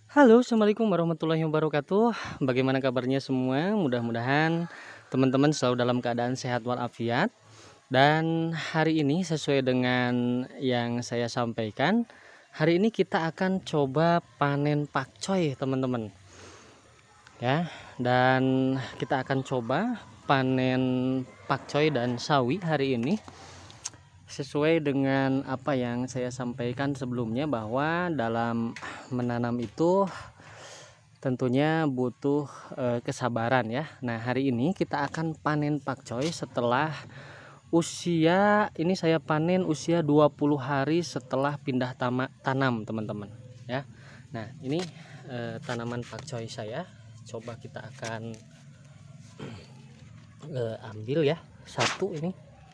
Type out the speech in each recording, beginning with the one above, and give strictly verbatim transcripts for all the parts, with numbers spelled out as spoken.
Halo, assalamualaikum warahmatullahi wabarakatuh. Bagaimana kabarnya semua? Mudah-mudahan teman-teman selalu dalam keadaan sehat walafiat. Dan hari ini sesuai dengan yang saya sampaikan, hari ini kita akan coba panen pakcoy, teman-teman. Ya, dan kita akan coba panen pakcoy dan sawi hari ini. Sesuai dengan apa yang saya sampaikan sebelumnya, bahwa dalam menanam itu tentunya butuh e, kesabaran ya. Nah, hari ini kita akan panen pakcoy setelah usia ini saya panen usia dua puluh hari setelah pindah tama, tanam, teman-teman ya. Nah, ini e, tanaman pakcoy saya. Coba kita akan e, ambil ya satu ini.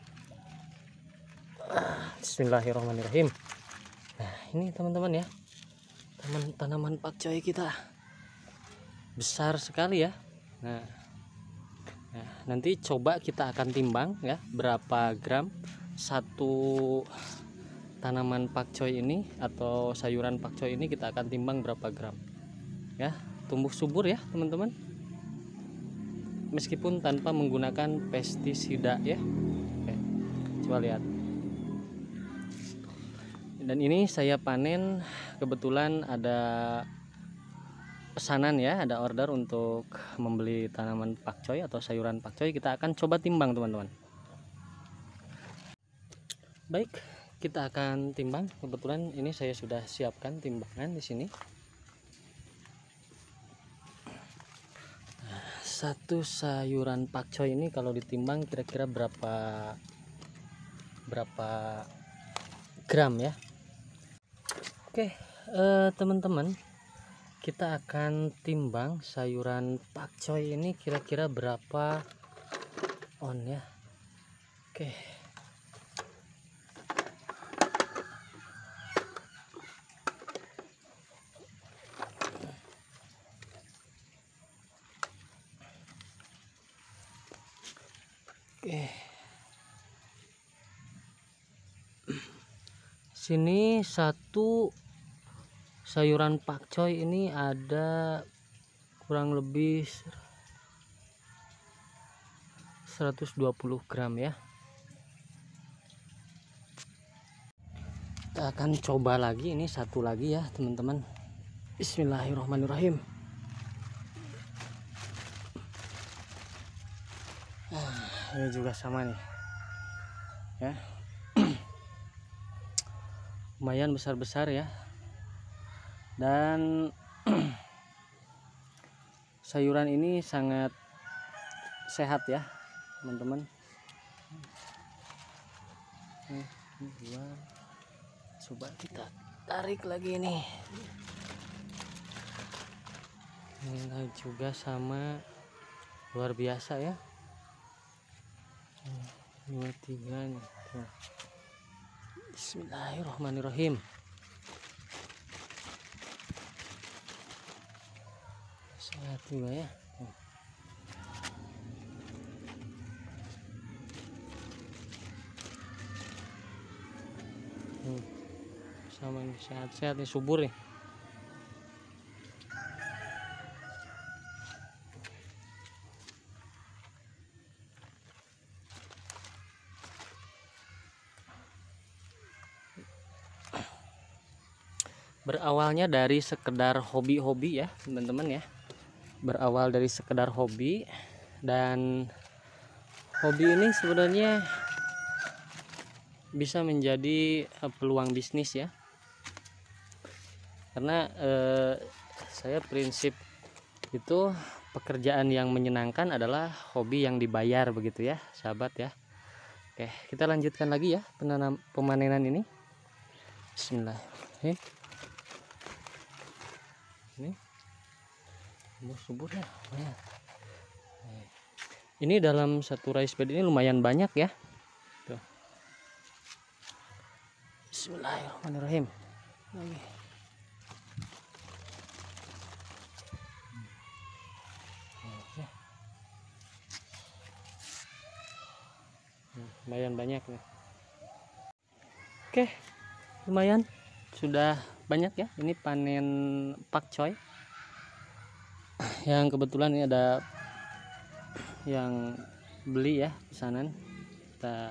Bismillahirrahmanirrahim. Nah, ini teman-teman ya, teman tanaman pakcoy kita besar sekali ya. Nah, nah nanti coba kita akan timbang ya, berapa gram satu tanaman pakcoy ini atau sayuran pakcoy ini, kita akan timbang berapa gram ya. Tumbuh subur ya teman-teman, meskipun tanpa menggunakan pestisida ya. Oke, coba lihat. Dan ini saya panen, kebetulan ada pesanan ya, ada order untuk membeli tanaman pakcoy atau sayuran pakcoy. Kita akan coba timbang, teman-teman. Baik, kita akan timbang. Kebetulan ini saya sudah siapkan timbangan di sini. Satu sayuran pakcoy ini kalau ditimbang kira-kira berapa berapa gram ya. Oke, eh, teman-teman, kita akan timbang sayuran pakcoy ini kira-kira berapa on ya. Oke, oke, sini satu sayuran pakcoy ini ada kurang lebih seratus dua puluh gram ya. Kita akan coba lagi, ini satu lagi ya teman-teman. Bismillahirrahmanirrahim. Nah, ini juga sama nih ya. Lumayan besar-besar ya. Dan sayuran ini sangat sehat ya teman-teman. Coba kita tarik lagi ini. Ini juga sama, luar biasa ya. Dua tiga nih. Bismillahirrahmanirrahim. Sehat juga ya. Hmm, sama nih, sehat-sehat nih, subur nih. Berawalnya dari sekedar hobi-hobi ya teman-teman ya. Berawal dari sekedar hobi, dan hobi ini sebenarnya bisa menjadi peluang bisnis ya. Karena eh, saya prinsip itu, pekerjaan yang menyenangkan adalah hobi yang dibayar, begitu ya sahabat ya. Oke, kita lanjutkan lagi ya penanam pemanenan ini. Bismillahirrahmanirrahim. Ini subur ya. Ini dalam satu rice bed ini lumayan banyak ya. Tuh. Bismillahirrahmanirrahim. Lagi. Lumayan banyak nih. Oke, lumayan sudah banyak ya. Ini panen pakcoy yang kebetulan ini ada yang beli ya pesanan, kita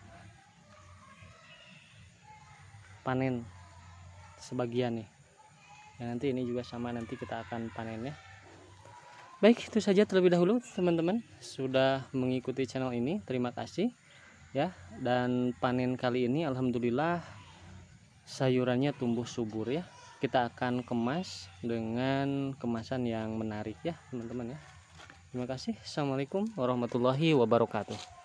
panen sebagian nih ya, nanti ini juga sama, nanti kita akan panen ya. Baik, itu saja terlebih dahulu teman-teman sudah mengikuti channel ini, terima kasih ya. Dan panen kali ini alhamdulillah sayurannya tumbuh subur ya. Kita akan kemas dengan kemasan yang menarik ya teman-teman ya. Terima kasih. Assalamualaikum warahmatullahi wabarakatuh.